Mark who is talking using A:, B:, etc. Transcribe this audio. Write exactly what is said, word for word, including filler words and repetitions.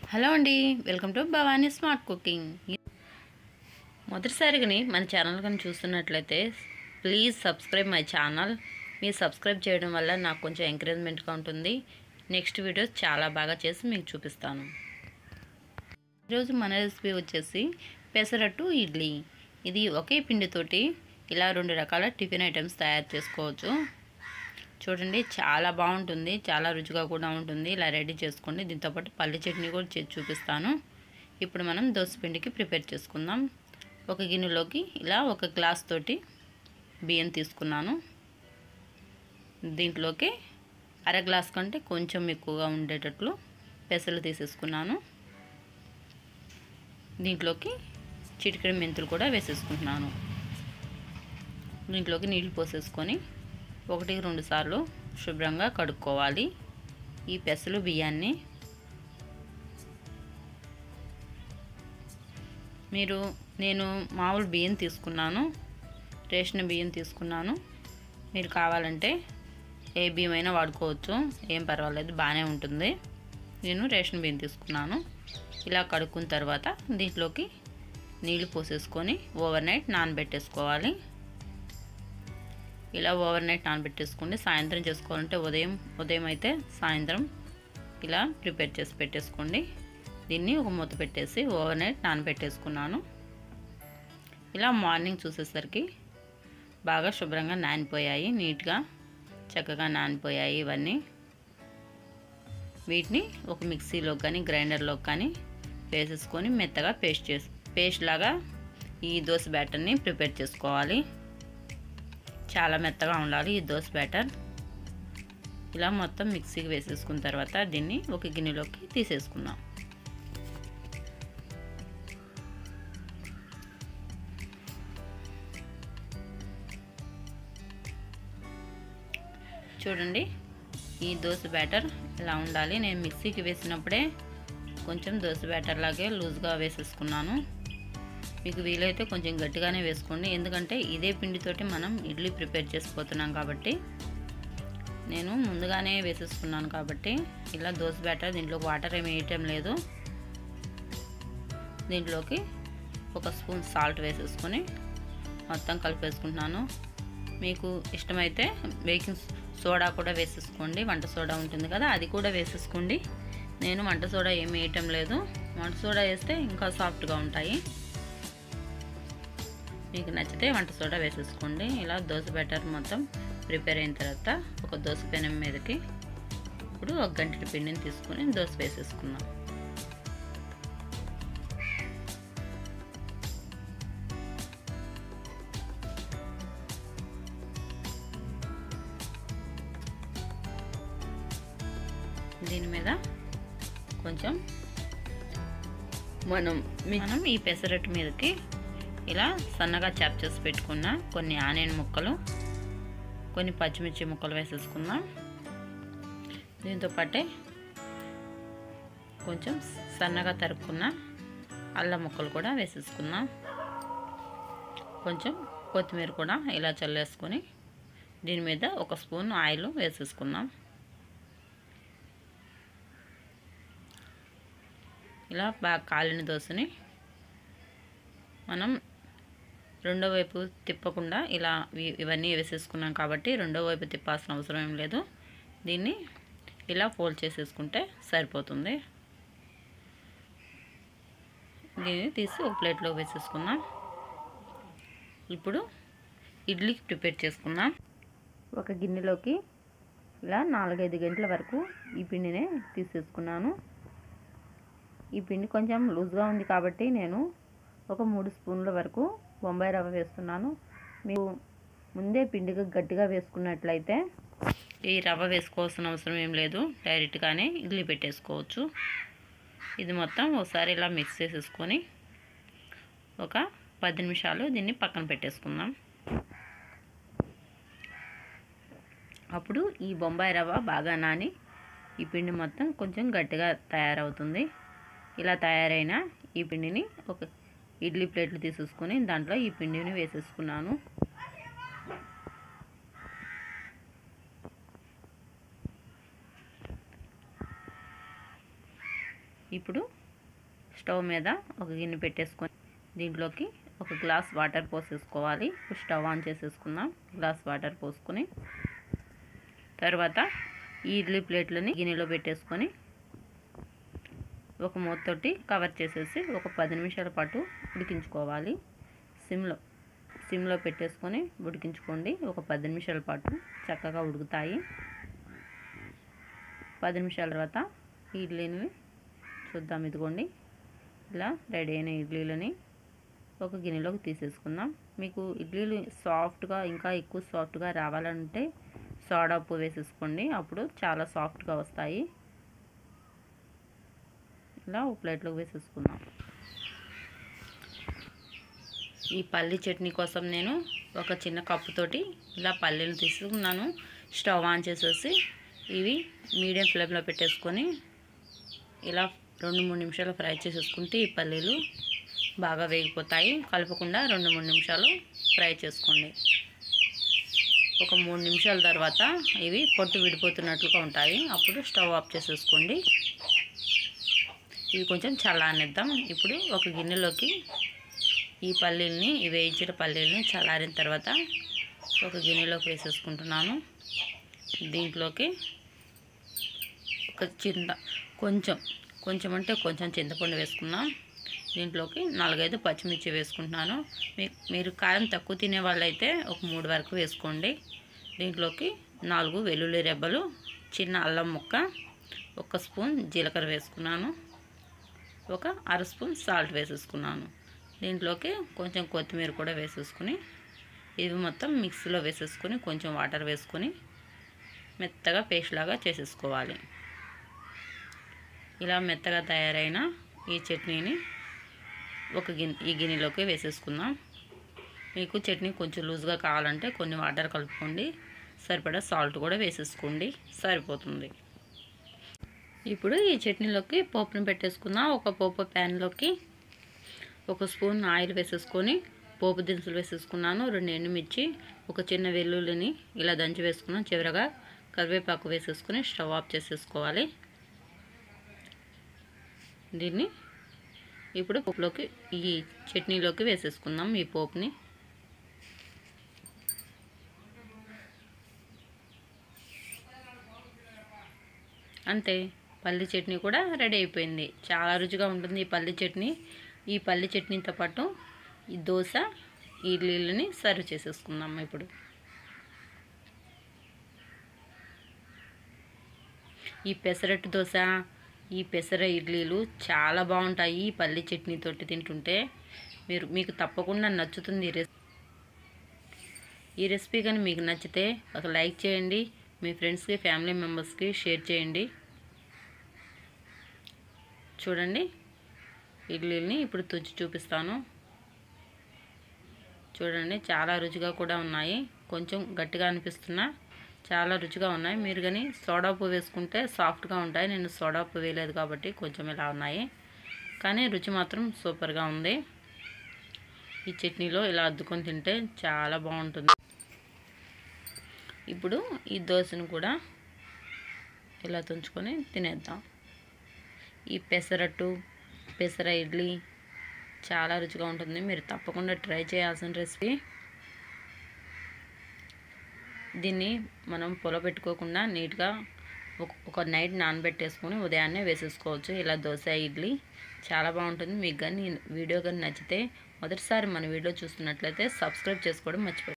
A: Hello అండి, welcome to Bhavani smart cooking. మొదటిసారిగా మన ఛానల్ కానీ చూస్తున్నట్లయితే ప్లీజ్ సబ్స్క్రైబ్ మై ఛానల్. మీరు సబ్స్క్రైబ్ చేయడం వల్ల నాకు కొంచెం ఎంకరేజ్మెంట్గా ఉంటుంది. నెక్స్ట్ వీడియోస్ చాలా బాగా చేసి మీకు చూపిస్తాను. ఈరోజు మన రెసిపీ వచ్చేసి పెసరట్టు ఇడ్లీ. ఇది ఒకే పిండితోటి ఇలా రెండు రకాల టిఫిన్ ఐటమ్స్ తయారు చేసుకోవచ్చు. చూడండి, చాలా బాగుంటుంది, చాలా రుచిగా కూడా ఉంటుంది. ఇలా రెడీ చేసుకోండి. దీంతోపాటు పల్లి చట్నీ కూడా చేసి చూపిస్తాను. ఇప్పుడు మనం దోసపిండికి ప్రిపేర్ చేసుకుందాం. ఒక గిన్నెలోకి ఇలా ఒక గ్లాస్ తోటి బియ్యం తీసుకున్నాను. దీంట్లోకి అర గ్లాస్ కంటే కొంచెం ఎక్కువగా ఉండేటట్లు పెసలు తీసేసుకున్నాను. దీంట్లోకి చిటికెడు మెంతులు కూడా వేసేసుకుంటున్నాను. దీంట్లోకి నీళ్లు పోసేసుకొని ఒకటి రెండు సార్లు శుభ్రంగా కడుక్కోవాలి ఈ పెసలు బియ్యాన్ని. మీరు నేను మామూలు బియ్యం తీసుకున్నాను, రేషన్ బియ్యం తీసుకున్నాను. మీరు కావాలంటే ఏ బియ్యం అయినా వాడుకోవచ్చు, ఏం పర్వాలేదు, బాగానే ఉంటుంది. నేను రేషన్ బియ్యం తీసుకున్నాను. ఇలా కడుక్కున్న తర్వాత దీంట్లోకి నీళ్లు పోసేసుకొని ఓవర్ నైట్ నానబెట్టేసుకోవాలి. ఇలా ఓవర్ నైట్ నానబెట్టేసుకోండి. సాయంత్రం చేసుకోవాలంటే ఉదయం ఉదయం అయితే సాయంత్రం ఇలా ప్రిపేర్ చేసి పెట్టేసుకోండి. దీన్ని ఒక మూత పెట్టేసి ఓవర్ నైట్ నానబెట్టేసుకున్నాను. ఇలా మార్నింగ్ చూసేసరికి బాగా శుభ్రంగా నానిపోయాయి, నీట్గా చక్కగా నానిపోయాయి ఇవన్నీ. వీటిని ఒక మిక్సీలో కానీ గ్రైండర్లో కానీ వేసేసుకొని మెత్తగా పేస్ట్ చేసి పేస్ట్ లాగా ఈ దోశ బ్యాటర్ని ప్రిపేర్ చేసుకోవాలి. చాలా మెత్తగా ఉండాలి ఈ దోశ బ్యాటర్. ఇలా మొత్తం మిక్సీకి వేసేసుకున్న తర్వాత దీన్ని ఒక గిన్నెలోకి తీసేసుకుందాం. చూడండి, ఈ దోశ బ్యాటర్ ఇలా ఉండాలి. నేను మిక్సీకి వేసినప్పుడే కొంచెం దోశ బ్యాటర్ లాగే లూజ్గా వేసేసుకున్నాను. మీకు వీలైతే కొంచెం గట్టిగానే వేసుకోండి, ఎందుకంటే ఇదే పిండితోటి మనం ఇడ్లీ ప్రిపేర్ చేసిపోతున్నాం కాబట్టి. నేను ముందుగానే వేసేసుకున్నాను కాబట్టి ఇలా దోశ బ్యాటర్. దీంట్లో వాటర్ ఏమి వేయటం లేదు. దీంట్లోకి ఒక స్పూన్ సాల్ట్ వేసేసుకొని మొత్తం కలిపేసుకుంటున్నాను. మీకు ఇష్టమైతే బేకింగ్ సోడా కూడా వేసేసుకోండి, వంట సోడా ఉంటుంది కదా, అది కూడా వేసేసుకోండి. నేను వంట సోడా ఏమి వేయటం లేదు. వంట సోడా వేస్తే ఇంకా సాఫ్ట్గా ఉంటాయి. మీకు నచ్చితే వంట సోడా వేసేసుకోండి. ఇలా దోశ బ్యాటర్ మొత్తం ప్రిపేర్ అయిన తర్వాత ఒక దోశ పెనం మీదకి ఇప్పుడు ఒక గంటెడు పిండిని తీసుకొని దోశ వేసేసుకున్నాం. దీని మీద కొంచెం మనం మనం ఈ పెసరట్టు మీదకి ఇలా సన్నగా చాప్ చేసి పెట్టుకున్న కొన్ని ఆనియన్ ముక్కలు, కొన్ని పచ్చిమిర్చి ముక్కలు వేసేసుకుందాం. దీంతో పాటే కొంచెం సన్నగా తరుక్కున్న అల్లం ముక్కలు కూడా వేసేసుకుందాం. కొంచెం కొత్తిమీర కూడా ఇలా చల్లేసుకొని దీని మీద ఒక స్పూన్ ఆయిల్ వేసేసుకుందాం. ఇలా బాగా కాలిన దోశని మనం రెండో వైపు తిప్పకుండా ఇలా ఇవన్నీ వేసేసుకున్నాం కాబట్టి రెండో వైపు తిప్పాల్సిన అవసరం ఏం లేదు. దీన్ని ఇలా ఫోల్డ్ చేసేసుకుంటే సరిపోతుంది. దీన్ని తీసి ఒక ప్లేట్లో వేసేసుకుందాం. ఇప్పుడు ఇడ్లీకి ప్రిపేర్ చేసుకుందాం. ఒక గిన్నెలోకి ఇలా నాలుగైదు గంటల వరకు ఈ పిండిని తీసేసుకున్నాను. ఈ పిండి కొంచెం లూజ్గా ఉంది కాబట్టి నేను ఒక మూడు స్పూన్ల వరకు బొంబాయి రవ్వ వేస్తున్నాను. మీరు ముందే పిండిగా గట్టిగా వేసుకున్నట్లయితే ఈ రవ్వ వేసుకోవాల్సిన అవసరం ఏం లేదు, డైరెక్ట్గానే ఇడ్లీ పెట్టేసుకోవచ్చు. ఇది మొత్తం ఒకసారి ఇలా మిక్స్ చేసేసుకొని ఒక పది నిమిషాలు దీన్ని పక్కన పెట్టేసుకుందాం. అప్పుడు ఈ బొంబాయి రవ్వ బాగా నాని ఈ పిండి మొత్తం కొంచెం గట్టిగా తయారవుతుంది. ఇలా తయారైన ఈ పిండిని ఒక ఇడ్లీ ప్లేట్లు తీసేసుకొని దాంట్లో ఈ పిండిని వేసేసుకున్నాను. ఇప్పుడు స్టవ్ మీద ఒక గిన్నె పెట్టేసుకొని దీంట్లోకి ఒక గ్లాస్ వాటర్ పోసేసుకోవాలి. ఇప్పుడు స్టవ్ ఆన్ చేసేసుకుందాం. గ్లాస్ వాటర్ పోసుకొని తర్వాత ఈ ఇడ్లీ ప్లేట్లని గిన్నెలో పెట్టేసుకొని ఒక మూతతోటి కవర్ చేసేసి ఒక పది నిమిషాల పాటు ఉడికించుకోవాలి. సిమ్లో సిమ్లో పెట్టేసుకొని ఉడికించుకోండి. ఒక పది నిమిషాల పాటు చక్కగా ఉడుకుతాయి. పది నిమిషాల తర్వాత ఇడ్లీని చూద్దాం. ఇదిగోండి, ఇలా రెడీ అయిన ఇడ్లీలని ఒక గిన్నెలోకి తీసేసుకుందాం. మీకు ఇడ్లీలు సాఫ్ట్గా ఇంకా ఎక్కువ సాఫ్ట్గా రావాలంటే సోడా ఉప్పు వేసేసుకోండి. అప్పుడు చాలా సాఫ్ట్గా వస్తాయి. ఇలా ఒక ప్లేట్లోకి వేసేసుకుందాం. ఈ పల్లి చట్నీ కోసం నేను ఒక చిన్న కప్పుతోటి ఇలా పల్లీలు తీసుకున్నాను. స్టవ్ ఆన్ చేసేసి ఇవి మీడియం ఫ్లేమ్లో పెట్టేసుకొని ఇలా రెండు మూడు నిమిషాలు ఫ్రై చేసేసుకుంటే ఈ పల్లీలు బాగా వేగిపోతాయి. కలపకుండా రెండు మూడు నిమిషాలు ఫ్రై చేసుకోండి. ఒక మూడు నిమిషాల తర్వాత ఇవి పొట్టు విడిపోతున్నట్లుగా ఉంటాయి. అప్పుడు స్టవ్ ఆఫ్ చేసేసుకోండి. ఇవి కొంచెం చల్లారనిద్దాం. ఇప్పుడు ఒక గిన్నెలోకి ఈ పల్లీలని ఈ వేయించిన పల్లీలని చల్లారిన తర్వాత ఒక గిన్నెలోకి వేసేసుకుంటున్నాను. దీంట్లోకి ఒక చింత కొంచెం కొంచెం అంటే కొంచెం చింతపండు వేసుకున్నాం. దీంట్లోకి నాలుగైదు పచ్చిమిర్చి వేసుకుంటున్నాను. మీ మీరు కారం తక్కువ తినే వాళ్ళైతే ఒక మూడు వరకు వేసుకోండి. దీంట్లోకి నాలుగు వెల్లుల్లి రెబ్బలు, చిన్న అల్లం ముక్క, ఒక స్పూన్ జీలకర్ర వేసుకున్నాను. ఒక అర స్పూన్ సాల్ట్ వేసేసుకున్నాను. దీంట్లోకి కొంచెం కొత్తిమీర కూడా వేసేసుకుని ఇవి మొత్తం మిక్సీలో వేసేసుకొని కొంచెం వాటర్ వేసుకొని మెత్తగా పేస్ట్ లాగా చేసేసుకోవాలి. ఇలా మెత్తగా తయారైన ఈ చట్నీని ఒక గిన్నె ఈ గిన్నెలోకి వేసేసుకుందాం. మీకు చట్నీ కొంచెం లూజ్గా కావాలంటే కొన్ని వాటర్ కలుపుకోండి. సరిపడా సాల్ట్ కూడా వేసేసుకోండి, సరిపోతుంది. ఇప్పుడు ఈ చట్నీలోకి పోపుని పెట్టేసుకుందాం. ఒక పోపు ప్యాన్లోకి ఒక స్పూన్ ఆయిల్ వేసేసుకొని పోపు దినుసులు వేసేసుకున్నాను. రెండు ఎండుమిర్చి, ఒక చిన్న వెల్లుల్లిని ఇలా దంచి వేసుకున్నాను. చివరగా కరివేపాకు వేసేసుకొని స్టవ్ ఆఫ్ చేసేసుకోవాలి. దీన్ని ఇప్పుడు పోపులోకి ఈ చట్నీలోకి వేసేసుకుందాం. ఈ పోపుని అంతే, పల్లి చట్నీ కూడా రెడీ అయిపోయింది. చాలా రుచిగా ఉంటుంది ఈ పల్లి చట్నీ. ఈ పల్లి చట్నీతో పాటు ఈ దోశ ఇడ్లీలని సర్వ్ చేసేసుకుందాం. ఇప్పుడు ఈ పెసరట్టు దోశ, ఈ పెసర ఇడ్లీలు చాలా బాగుంటాయి ఈ పల్లి చట్నీతోటి తింటుంటే. మీరు మీకు తప్పకుండా నచ్చుతుంది ఈ రెసిపీ. ఈ రెసిపీ కానీ మీకు నచ్చితే ఒక లైక్ చేయండి. మీ ఫ్రెండ్స్కి, ఫ్యామిలీ మెంబర్స్కి షేర్ చేయండి. చూడండి, ఇడ్లీని ఇప్పుడు తుచ్చి చూపిస్తాను. చూడండి, చాలా రుచిగా కూడా ఉన్నాయి. కొంచెం గట్టిగా అనిపిస్తున్నా చాలా రుచిగా ఉన్నాయి. మీరు కానీ సోడా ఉప్పు వేసుకుంటే సాఫ్ట్గా ఉంటాయి. నేను సోడా ఉప్పు వేయలేదు కాబట్టి కొంచెం ఇలా ఉన్నాయి, కానీ రుచి మాత్రం సూపర్గా ఉంది. ఈ చట్నీలో ఇలా అద్దుకొని తింటే చాలా బాగుంటుంది. ఇప్పుడు ఈ దోశను కూడా ఇలా తుంచుకొని తినేద్దాం. ఈ పెసరట్టు, పెసర ఇడ్లీ చాలా రుచిగా ఉంటుంది. మీరు తప్పకుండా ట్రై చేయాల్సిన రెసిపీ. దీన్ని మనం పొలబెట్టుకోకుండా నీట్గా ఒక నైట్ నానబెట్టేసుకొని ఉదయాన్నే వేసేసుకోవచ్చు. ఇలా దోశ, ఇడ్లీ చాలా బాగుంటుంది. మీకు కానీ వీడియో కానీ నచ్చితే మొదటిసారి మన వీడియో చూస్తున్నట్లయితే సబ్స్క్రైబ్ చేసుకోవడం మర్చిపోకండి.